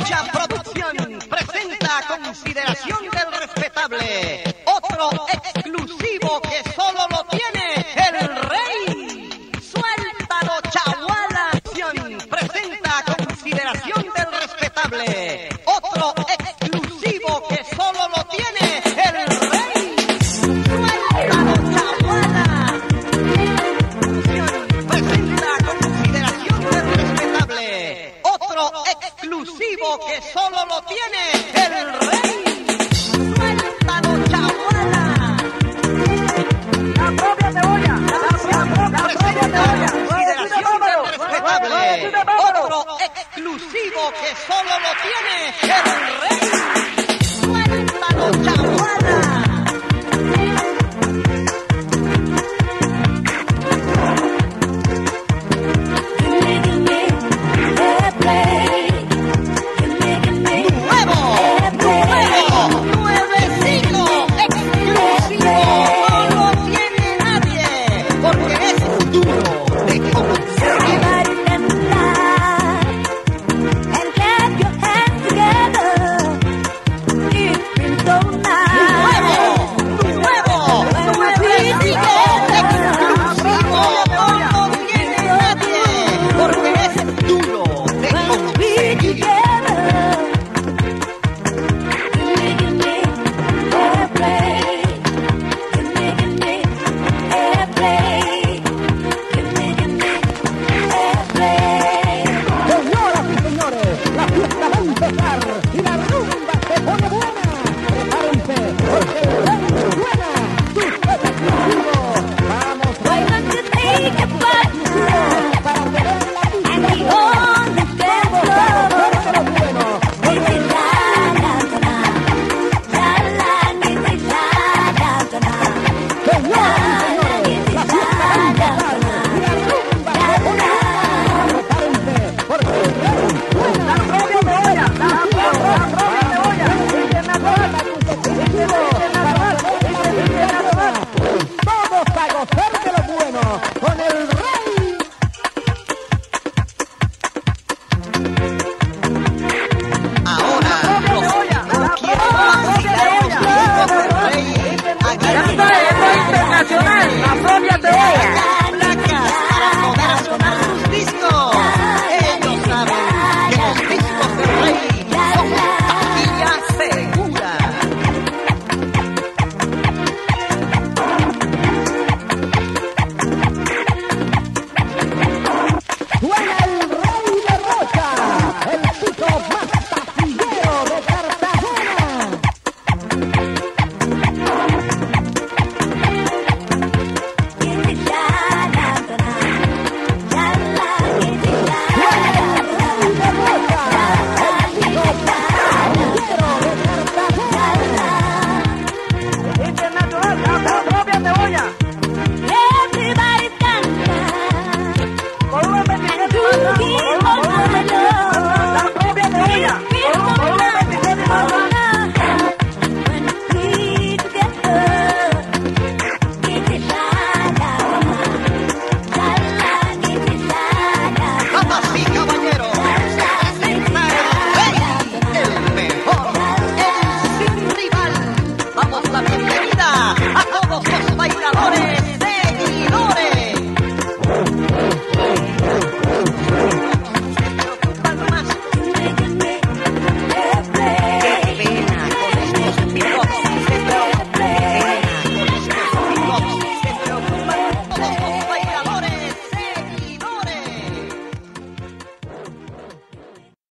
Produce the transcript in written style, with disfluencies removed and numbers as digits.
Hecha Producción presenta a consideración del respetable otro exclusivo que solo lo tiene el rey. Suéltalo, chaguala. Presenta a consideración del respetable otro exclusivo que solo lo tiene el rey. Suéltalo, chaguala. Presenta a consideración del respetable otro exclusivo que solo lo tiene el rey. Suéltalo, chaguala. La propia cebolla. Otro exclusivo que solo lo tiene el rey. Suéltalo, chaguala. Nuevecito, exclusivo, no lo tiene nadie, porque es duro de conseguir. Señoras y señores, la fiesta va a empezar y la